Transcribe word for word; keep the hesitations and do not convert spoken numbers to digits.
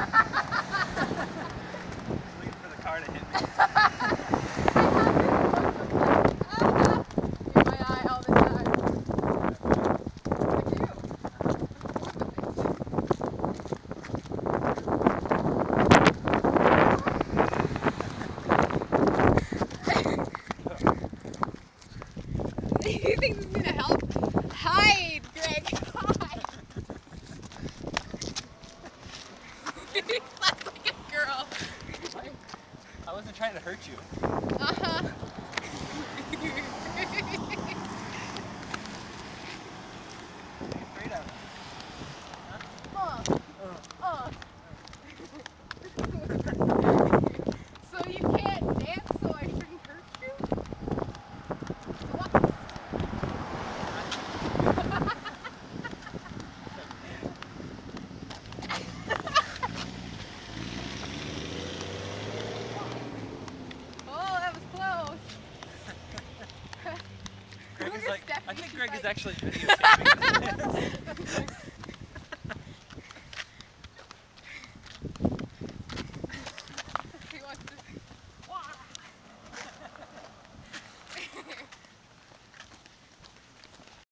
waiting for the car to hit me. In my eye all the time. Like you. You think this is gonna help? Hide, Greg. Hide. That's like a girl. I wasn't trying to hurt you. Uh-huh. What are you afraid of? Uh, uh. So you can't dance, so I shouldn't hurt you? What? Oh, that was close. Greg Look is at like, I Stephanie, think she's Greg is like- actually videotaping this.